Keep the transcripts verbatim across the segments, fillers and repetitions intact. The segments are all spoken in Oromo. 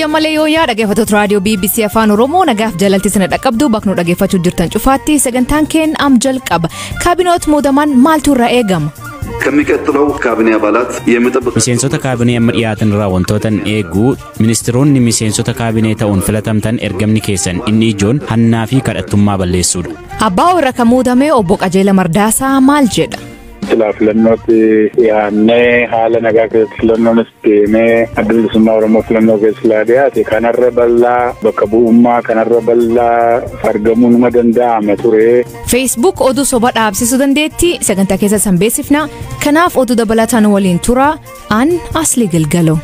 Hayyamalee yooyaa dhaggeeffattoota raadiyoo B B C Afaan Oromoo nagaaf jalaltii sana dhaqqabdu bakka dhaggeeffachuu jirtan cufaatti sagantaan keen am jalqaba. Kaabinoot muudaman maaltu irraa eegama? ከሚቀጥለው ካቢኔ አባላት የሚጠብቁ ሚሴንሶታ ካቢኔ ያመሪያትን ራወንቶተን ኤጉ ሚኒስትሮን ሚሴንሶታ ካቢኔ ታውን ፍለተምተን ኤርገምኒ ኬሰን ኢኒ ጆን ሐናፊ ከደቱማ በለሱድ አባው ረከሙዳሜ ኦቦ ቀጀለ መርዳሳ ማል ጀዳ Silaaf filannootti yaannee haala nagaa keessatti filannoon deemee adda bilisummaa Oromoo filannoo keessaa dhiyaate kanarra bal'aa bakka bu'ummaa kanarra bal'aa argamuu numa danda'ame ture. Facebook oduu soba dhaabsisuu dandeetti sagantaa keessa sanbeessifna kanaaf oduu dabalataan waliin tura an Asli Galgalo.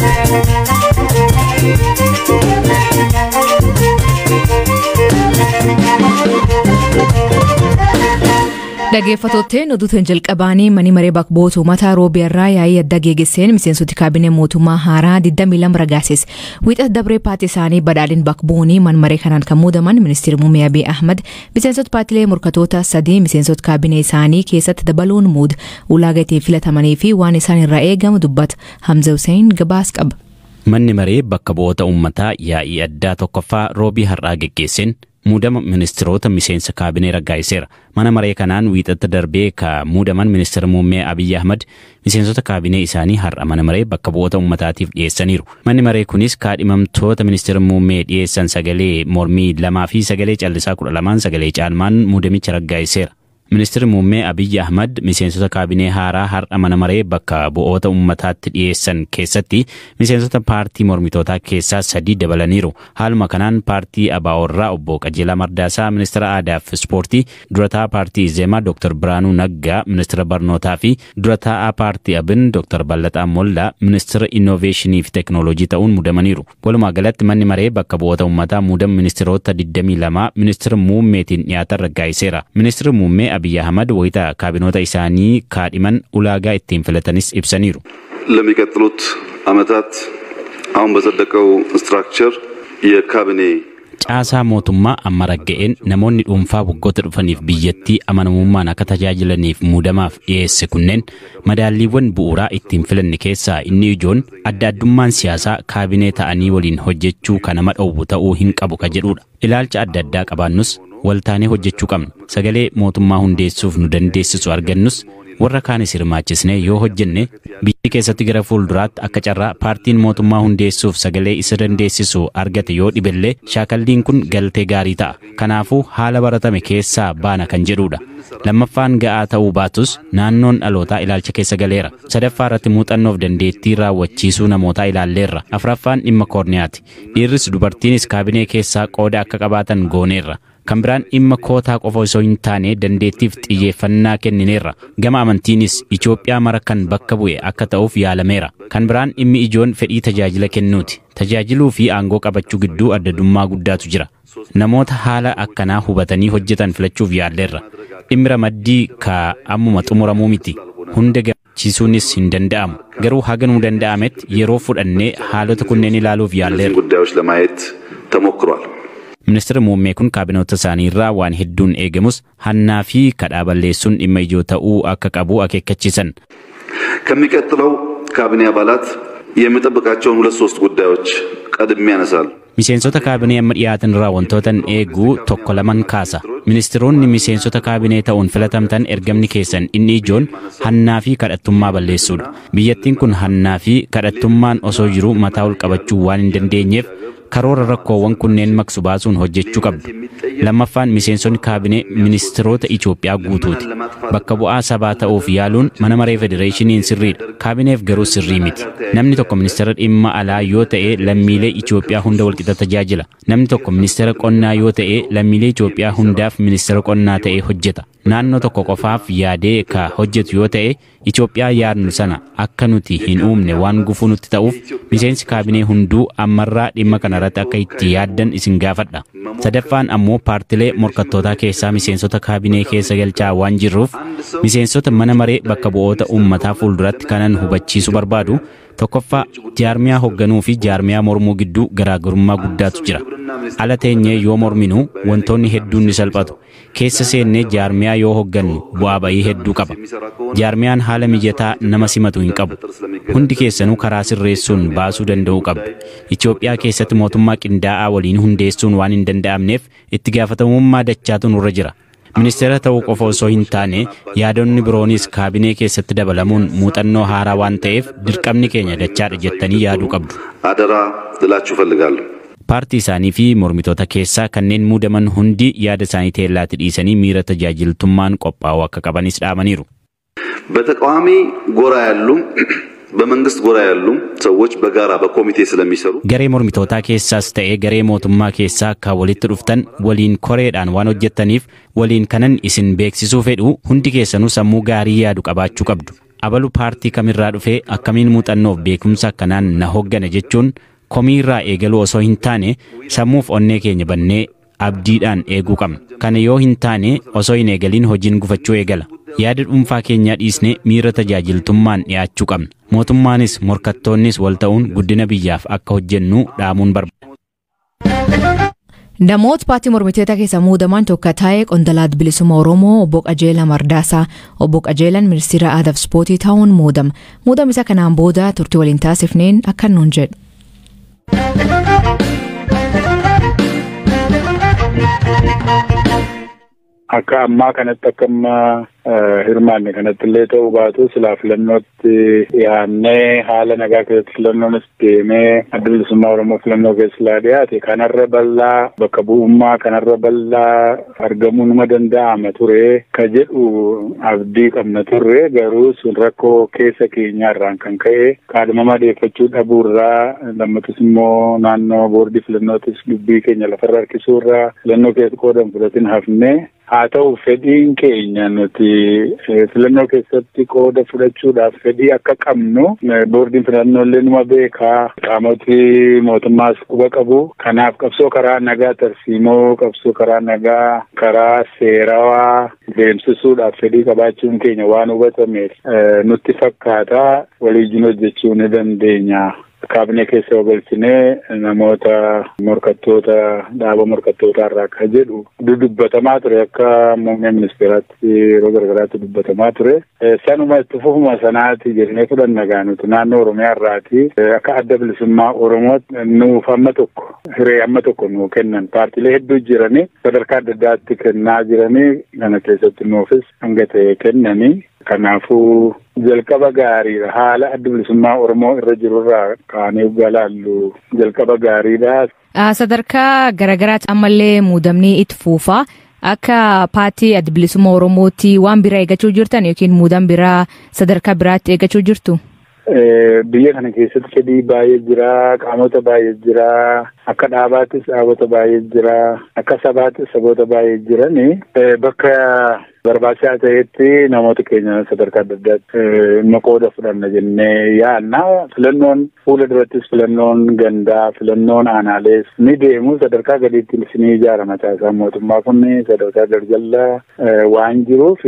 Dhaggeeffattoota oduutiin jalqabaanii mani maree bakboota mataa roobeerraa yaa'ii adda geegesseen miseensoti kaabinee mootummaa haaraa digdamii lama ragaases wiixata dabree paartii isaanii badhaadhin bakboonii man maree kanaan kan muudaman ministeerri muummee Abiy Ahmad miseensota paartilee morkatoota sadii miseensota kaabinee isaanii keessatti dabaluun muud ulaagaa ittiin filatamanii fi waan isaan irraa eegamu dubbata Hamza Hussein gabaas qaba. Manni maree bakka bu'oota uummataa yaa'ii addaa tokkoffaa roobii har'aa geggeesseen muudama ministeerota miseensa kaabinee raggaa'iseera. Mana maree kanaan wiixata darbee ka muudaman ministeera muummee Abiy Ahmad miseensota kaabinee isaanii har'a mana maree bakka bu'oota uummataatiif dhiyeessaniiru. Manni maree kunis kaadhimamtoota ministeera muummee dhiyeessan sagalee mormii lamaa fi sagalee callisaa kudha lamaan sagalee caalmaan muudamicha raggaa'iseera. Ministeerri muummee Abiy Ahmad miseensota kaabinee haaraa har'a mana maree bakka bu'oota uummataatti dhiyeessan keessatti miseensota paartii mormitootaa keessaa sadii dabalaniiru. Haaluma kanaan paartii Abaaworraa obbo Qajeelaa Mardaasaa ministeera aadaa fi ispoortii, durataa paartii Izeemaa Dr. Biraanuu Naggaa ministeera barnootaa fi durataa paartii Abin Dr. Ballataa Mollaa ministeera innoveeshinii fi teknooloojii ta'uun muudamaniiru. Walumaa galatti manni maree bakka bu'oota uummataa muudama ministeerota digdamii lama ministeera muummeetiin dhiyaatan raggaa'iseera. Ministeerri muummee Abiy Ahmad wayita kaabinoota isaanii kaadhiman ulaagaa ittiin filatanis ibsaniiru. ለሚቀጥሉት ዓመታት አሁን በጸደቀው ስትራክቸር የካቢኔ caasaa mootummaa amma ragga'een namoonni dhuunfaa waggoota dhufaniif biyyattii amanamummaan akka tajaajilaniif muudamaaf dhiyeesse kunneen madaalliiwwan bu'uuraa ittiin filanne keessaa inni ijoon adda addummaan siyaasaa kaabinee ta'anii waliin hojjechuu kan nama dhowwu ta'uu hin qabu ka jedhudha. Ilaalcha adda addaa qabaannus waltaanee hojjechuu qabna. Sagalee mootummaa hundeessuuf nu dandeessisu argannus warra kaanis hirmaachisnee yoo hojjenne biyya keessatti gara fuulduraatti akka carraa paartiin mootummaa hundeessuuf sagalee isa dandeessisu argate yoo dhibellee shaakalliin kun galtee gaarii ta'a. Kanaafuu haala baratame keessaa baana kan jedhudha. Lammaffaan ga'aa ta'uu baatus naannoon dhalootaa ilaalcha keessa galeera. Sadaffaa irratti muuxannoof dandeettii raawwachiisuu namootaa ilaalleerra. Afraffaan dhimma koorniyaati. Dhiirris dubartiinis kaabinee keessaa qooda akka qabaatan gooneerra. Kan biraan dhimma kootaa qofa osoo hin taane dandeettiif xiyyeeffannaa kennineerra. Gama amantiinis Itoophiyaa mara kan bakka bu'e akka ta'uuf yaalameera. Kan biraan dhimmi ijoon fedhii tajaajila kennuuti. Tajaajiluu fi aangoo qabachuu gidduu addadummaa guddaatu jira. Namoota haala akkanaa hubatanii hojjetan filachuuf yaalleerra. Dhimmi ramaddii ka ammuma xumuramuu miti. Hunda gammachiisuunis hin danda'amu. Garuu haga nu danda'ametti yeroo fudhannee haalota kunneen ilaaluuf yaalleerra. ጉዳዮች ለማየት ተሞክሯል. Ministeerri muummee kun kaabinoota isaanii irraa waan hedduun eegamus hannaa fi kadhaa balleessuun dhimma ijoo ta'uu akka qabu akeekkachiisan. ከሚቀጥለው ካቢኔ አባላት የሚጠብቃቸውን ሁለት ሶስት ጉዳዮች ቀድሜ ያነሳሉ። Miseensota kaabinee amma dhiyaatan irraa wantootan eeguu tokko laman kaasa. Ministeeronni miseensota kaabinee ta'uun filatamtan ergamni keessan inni ijoon hannaa fi kadhattummaa balleessuudha. Biyyattiin kun hannaa fi kadhattummaan osoo jiru mataa ol qabachuu waan hin dandeenyeef karoora rakkoowwan kunneen maksu baasuun hojjechuu qabdu. Lammaffaan miseensonni kaabinee ministeerota Itoophiyaa guutuuti. Bakka bu'aa sabaa ta'uuf yaaluun mana maree federeeshiniin sirriidha. Kaabineef garuu sirrii miti. Namni tokko ministeera dhimma alaa yoo ta'e lammiilee Itoophiyaa hunda walqixa tajaajila. Namni tokko ministeera qonnaa yoo ta'e lammiilee Itoophiyaa hundaaf ministeera qonnaa ta'e hojjeta. Naannoo tokko qofaaf yaadee ka hojjetu yoo ta'e Itoophiyaa yaadnu sana akka nuti hin uumne waan gufuu nutti ta'uuf miseensi kaabinee hunduu ammarraa dhimma kanarratti akka itti yaaddan isin gaafadha. Sadaffaan ammoo paartilee morkattootaa keessaa miseensota kaabinee keessa galchaa waan jirruuf miseensota mana maree bakka bu'oota uummataa fuulduratti kanan hubachiisu barbaadu. Tokkoffaa jaarmiyaa hoogganuu fi jaarmiyaa mormuu gidduu garaagarummaa guddaatu jira. Ala teenyee yoo morminu wantoonni hedduun ni salphatu. keessa seennee jaarmiyaa yoo hoggannu bu'aa bayii hedduu qaba. Jaarmiyaan haala mijataa nama simatu hin qabu. Hundi keessanuu karaa sirreessuun baasuu danda'uu qabdu. Itoophiyaa keessatti mootummaa qindaa'aa waliin hundeessuun waan hin danda'amneef itti gaafatamummaa dachaatu nurra jira. Ministeera ta'uu qofa osoo hin taane yaadonni biroonis kaabinee keessatti dabalamuun muuxannoo haaraa waan ta'eef dirqamni keenya dachaadha jettanii yaaduu qabdu. Adara dilachuu ፈልጋለሁ. Paartii isaanii fi mormitoota keessaa kanneen muudaman hundi yaada isaanii teellaatti dhiisanii miira tajaajiltummaan qophaa'uu akka qabanis dhaamaniiru. በተቃዋሚ ጎራ ያሉ በመንግስት ጎራ ያሉ ሰዎች በጋራ በኮሚቴ ስለሚሰሩ garee mormitootaa keessaas ta'ee garee mootummaa keessaa akka walitti dhuftan waliin koreedhaan waan hojjettaniif waliin kanan isin beeksisuu fedhu hundi keessanuu sammuu gaarii yaadu qabaachuu qabdu. Abalu paartii kamirraa dhufee akkamiin muuxannoof beekumsa akkanaan na hoggana jechuun komiirraa eegaluu osoo hin taane sammuuf onnee keenya bannee abdiidhaan eeguu qabna. Kana yoo hin taane osoo hin eegaliin hojiin gufachuu eegala. Yaada dhuunfaa keenyaa dhiisnee miira tajaajiltummaan dhiyaachuu qabna. Mootummaanis morkattoonnis wal ta'uun guddina biyyaaf akka hojjennu dhaamuun barbaada. Namoota paartii mormitoota keessa muudaman tokko ta'ee qondaalaa bilisummaa Oromoo obbo Qajeelaa Mardaasaa obbo Qajeelaan ministeera aadaa fi ispoortii ta'uun muudama. Muudama isa kanaan booda turtii waliin taasifneen akka nuun jedhu. Akka ammaa kanatti akka ammaa hirmaanne kanatti illee ta'uu baatu silaa filannootti dhiyaannee haala nagaa keessatti filannoonis deemee adda bilisummaa Oromoo filannoo keessa dhiyaate kanarra bal'aa bakka bu'ummaa kanarra bal'aa argamuu numa danda'ama ture ka jedhu abdii qabna turre garuu sun rakkoo keessa keenyaarraan kan ka'e kaadhimama deeffachuu dhabuurraa lammatus immoo naannoo boordii filannootis dubbii keenya lafarra harkisuurraa filannoo keessa qoodan fudhatin hafne. Haa ta'u fedhiin keenya nuti filannoo keessatti qooda fudhachuudhaaf fedhii akka qabnu boordiin filannoolee numa beekaa qaamoti mootummaas quba qabu. Kanaaf qabsoo karaa nagaa tarsiimoo qabsoo karaa nagaa karaa seerawaa deemsisuudhaaf fedhii qabaachuun keenya waan hubatameef nutti fakkaata waliin hojjechuu ni dandeenya. Kaabinee keessa galchinee namoota morkattoota dhaaba morkattootaa irraa akka jedhu dubbatamaa ture akka muummee ministeeraatti yeroo garagaraatti dubbatamaa ture. Sanuma itti fufuma sanaatti jennee fudhanna gaanuti naannoo Oromiyaa irraati akka adda bilisummaa Oromootti nuuf amma tokko hiree amma tokko nuu kennan paartiilee hedduu jiranii sadarkaa adda addaatti kennaa jiranii kana keessatti nuufis hanga ta'e kennanii. Kanaafuu jalqaba gaariidha. Haala adda bilisummaa Oromoo irra jirurraa kaanee galaallu jalqaba gaariidha. Sadarkaa garagaraatti ammallee muudamni itti fuufa. Akka paartii adda bilisummaa Oromootti waan biraa eeggachuu jirtan yookiin muudama biraa sadarkaa biraatti eeggachuu jirtu? Biyya kana keessatti fedhii baay'ee jira, qaamota baay'ee jira, akka dhaabaattis dhaabota baay'ee jira, akka sabaattis saboota baay'ee jirani bakka barbaachisaa ta'etti namoota keenya sadarkaa adda addaatti qooda fudhanna jennee yaadna. Filannoon fuula durattis filannoon gandaa, filannoon aanaalees ni deemu sadarkaa gadiitti ni ijaarama taasisaa mootummaa kun sadarkaa garjallaa waan jiruuf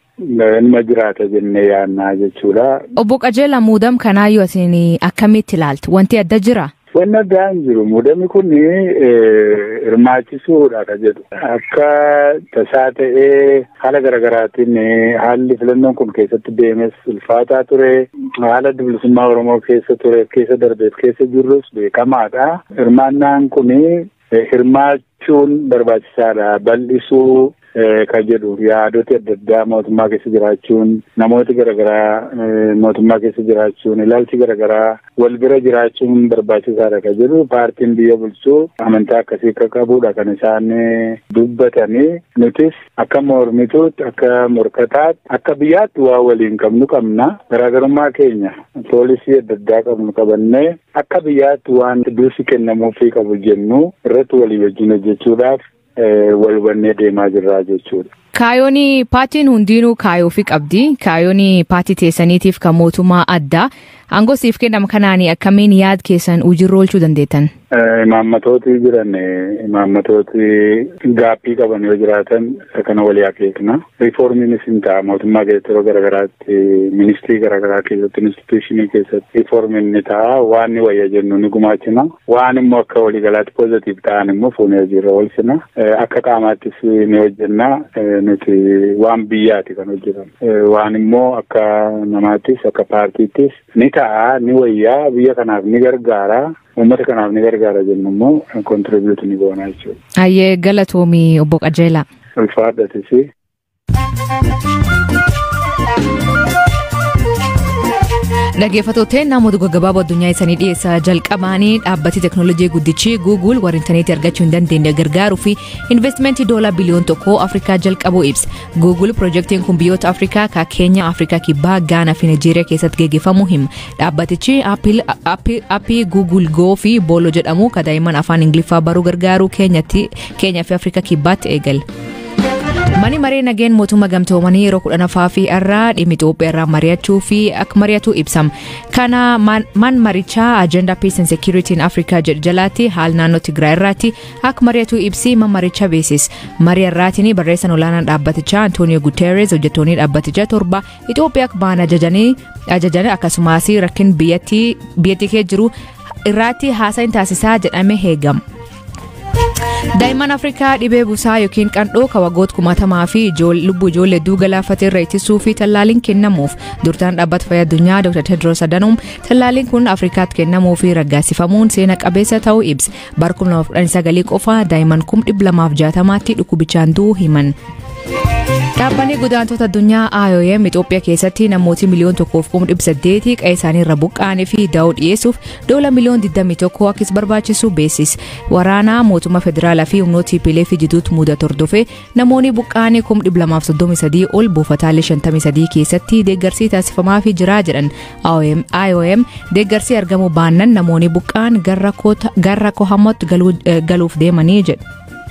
nama jiraata jennee yaadna jechuudha. Obbo Qajeelaa muudama kanaayyuu asin akkamitti ilaaltu? Wanti adda jira? Wanni adda hin jiru. Muudamni kun hirmaachisuudha ka jedhu. Akka tasaa ta'ee haala garaagaraatiin haalli filannoon kun keessatti deemes ulfaataa ture. Haala bilisummaa Oromoo keessa ture keessa darbeef keessa jirrus beekamaadha. Hirmaannaan kun hirmaachuun barbaachisaadha. Bal'isuu ka jedhu yaadoti adda addaa mootummaa keessa jiraachuun namooti garaagaraa mootummaa keessa jiraachuun ilaalchi garaagaraa wal bira jiraachuun barbaachisaadha ka jedhu paartiin biyya bulchuu amantaa akkasii akka qabuudha kan isaan dubbatanii nutis akka mormituutti akka morkataatti akka biyyaatti waa waliin qabnu qabna garaagarummaa keenya poolisii adda addaa qabnu qabannee akka biyyaatti waan dursi kennamuufii qabu jennu irratti walii wajjin hojjechuudhaaf wal hubannee deemaa jirra jechuudha. Kaayoon paartiin hundinuu kaayoo fi qabdi. Kaayoon paartii teessaniitiif kan mootummaa addaa. Aangoo siif kennama kanaan akkamiin yaada keessan hojiirra oolchuu dandeettan? imaammatooti jiran imaammatooti gaaffii qaban yoo jiraatan kana walii akeekna. Riiformiinis hin ta'a mootummaa keessatti yeroo garaagaraatti ministirii garaagaraa keessatti instituushinii keessatti riiformiin ni ta'a waan ni wayya jennu ni gumaachina waan immoo akka waliigalaatti poozitiif ta'an immoo fuunee hojiirra oolchina akka qaamaattis ni hojjenna nuti waan biyyaati kan hojjetan waan immoo akka namaattis akka paartiittis ni ta'a ni wayyaa biyya kanaaf ni gargaara. Uummata kanaaf ni gargaara jennu immoo kontribuutii ni goona jechuudha. Ayyee galatoomii obbo Qajeelaa. Ulfaadhatisi. Dhaggeeffattoota namoota gaggabaaboo addunyaa isaanii dhiyeessaa jalqabanii dhaabbati teekinooloojii guddichi Google warra intarneetii argachuu hin dandeenye gargaaruu fi investimentii doolaa biliyoon tokko Afrikaa jalqabuu ibsa. Google piroojeektiin kun biyyoota Afrikaa akka Keenya, Afrikaa Kibbaa, Gaanaa fi Nigeeriyaa keessatti gaggeeffamuu hima. Dhaabbatichi aappii Google Go fi Boolo jedhamu kan daa'imman afaan Ingiliffaa baruu gargaaru Keenyaa fi Afrikaa Kibbaatti eegale. Mani maree nageen mootummaa gamtoomanii yeroo kudhanaffaa fi irraa dhimmi Itoophiyaa irraa mari'achuu fi akka mari'atu ibsam. Kana man marichaa agenda peace and security in Africa jedhalaatti haal naannoo Tigraay irraatti akka mari'atu ibsi man marichaa beesis. Marii irraatiin barreessan olaanaan dhaabbatichaa Antonio Guterres hojjettoonni dhaabbatichaa torba Itoophiyaa akka ba'an ajajanii ajajanii akkasumas rakkin biyyattii biyyattii kee jiru irraatti haasa'iin taasisaa jedhame heegama. Daa'imman Afrikaa dhibee busaa yookiin qandhoo kawagoot kumatamaa fi lubbuu ijoollee hedduu galaafatee irraa ittisuu fi tallaaliin kennamuuf durtaan dhaabbata fayyaa addunyaa Doctor Tedros Adhanom tallaaliin kun Afrikaatti kennamuu fi raggaasifamuun seena qabeessa ta'uu ibsa. Bara kuma lamaaf kudha sagal qofa daa'imman kuma dhibba lamaaf jaatamaatti dhukkubichaan du'uu himan. Dhaabbanni godaantota addunyaa I O M Itoophiyaa keessatti namooti miliyoon tokkoof kuma dhibba saddeetii qe'ee isaanii irra buqqa'anii fi daa'uu dhiyeessuuf doola miliyoon digdamii tokko akkis barbaachisu beesis. Waraana mootummaa federaalaa fi humnoota T P L F jidduutti mudatu hordofee namoonni buqqa'anii kuma dhibba lamaaf soddomii sadii ol buufataalee shantamii sadii keessatti deeggarsi taasifamaa fi jiraa jedhan I O M deeggarsi argamu baannan namoonni buqqa'an gara kohamotti galuuf deemanii jedhu.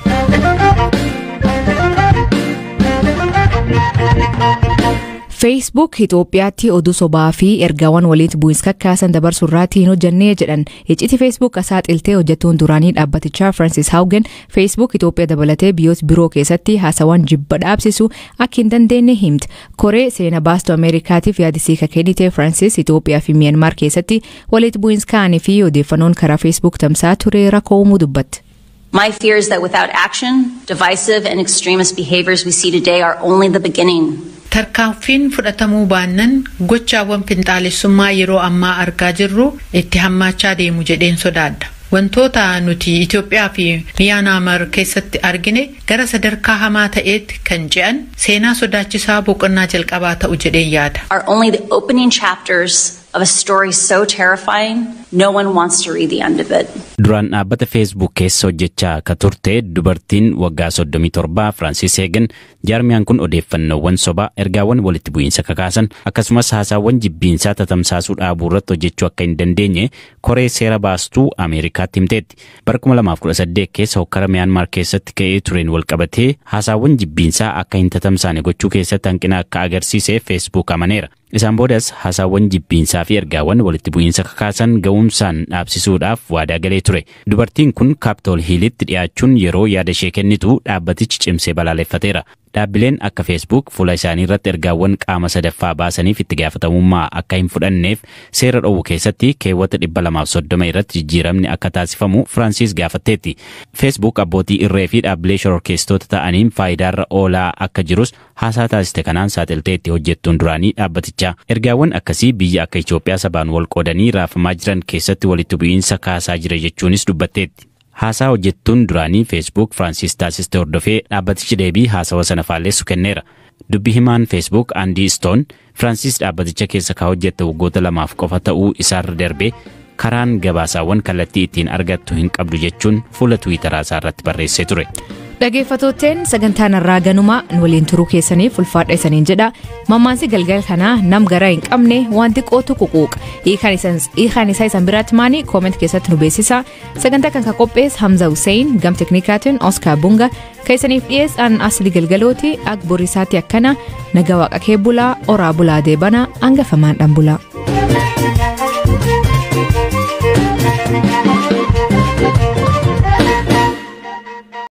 Facebook Itoophiyaatti oduu sobaa fi ergaawwan walitti bu'iinsa kakkaasan dabarsuu irratti hin hojjannee jedhan. Iccitii Facebook asaa xiltee hojjettoon duraanii dhaabbatichaa Francis Haugen Facebook Itoophiyaa dabalatee biyyoota biroo keessatti haasawwan jibba dhaabsisu akka hin dandeenye himte. Koree seena baastuu Ameerikaatiif yaadisii kennite Francis Itoophiyaa fi Myanmar keessatti walitti bu'iinsa ka'anii fi odeeffannoon karaa Facebook tamsaa ture rakkoo uumuu dubbatte. My fear is that without action, divisive and extremist behaviors we see today are only the beginning. Tarkaanfiin fudhatamuu baannan gochaawwan finxaalessummaa yeroo ammaa argaa jirru itti hammaachaa deemu jedheen sodaadha. Wantoota nuti Itoophiyaa fi Myanmar keessatti argine gara sadarkaa hamaa ta'eetti kan je'an seenaa sodaachisaa boqonnaa jalqabaa ta'u jedheen yaada. Are only the opening chapters of a story so terrifying no one wants to read the end of it. Duraan dhaabbata Facebook keessa hojjechaa akka turte dubartiin waggaa soddomii torba Francis Haugen jaarmiyaan kun odeeffannoowwan sobaa ergaawwan walitti bu'iinsa kakaasan akkasumas haasaawwan jibbiinsaa tatamsaasuu dhaabuu irratti hojjechuu akka hin dandeenye koree seera baastuu Ameerikaatti himteetti. Bara kuma lamaaf kudha saddeet keessa hokkara Myanmar keessatti ka'ee tureen walqabatee haasaawwan jibbiinsaa akka hin tatamsaane gochuu keessatti hanqina akka agarsiise Facebook amaneera. Isaan boodas haasaawwan jibbiinsaa fi ergaawwan walitti bu'iinsa kakaasan ga'umsaan dhaabsisuudhaaf waadaa galee ture. Dubartiin kun Capitol Hill'itti dhiyaachuun yeroo yaada ishee kennitu dhaabbatichi cimsee balaaleffateera. Dhaabbileen akka Facebook fuula isaanii irratti ergaawwan qaama sadaffaa baasaniif itti gaafatamummaa akka hin fudhanneef seera dhowwu keessatti keewwata dhibba lamaaf soddoma irratti jijjiiramni akka taasifamu Francis gaafatteetti. Facebook abbootii irree fi dhaabbilee shororkeessitoota ta'aniin faayidaarra oolaa akka jirus haasaa taasiste kanaan saaxilteetti hojjettuun duraanii dhaabbatichaa. Ergaawwan akkasii biyya akka Itoophiyaa sabaan wal qoodanii raafamaa jiran keessatti walitti bu'iinsa kaasaa jira jechuunis dubbatteetti. Haasaa hojjettuun duraanii Facebook Francis taasiste hordofee dhaabbatichi deebii haasawa sana faalleessu kenneera. Dubbi himaan Facebook Andy Stone Francis dhaabbaticha keessa ka hojjette waggoota lamaaf qofa ta'uu isaarra darbee karaan gabaasaawwan kallattii ittiin argattu hin qabdu jechuun fuula Twiiteraa isaarratti barreessee ture. Dhaggeeffattootteen sagantaan irraa ganuma waliin turuu keessaniif ulfaadha isaniin jedha. Mammaansi galgal kanaa nam garaa hin qabne wanti qootu ququuqa. Hiikaan isaa isan biraatti maanii kooment keessatti nu beeksisa. Sagantaa kan ka qophees Hamza Hussein gam teknikaatiin Oscar Bunga keessaniif dhiyeessan asli galgalooti ak borisaatti akkana nagaa waaqa kee bulaa oraa bulaa deebana hangafamaan dhan bulaa.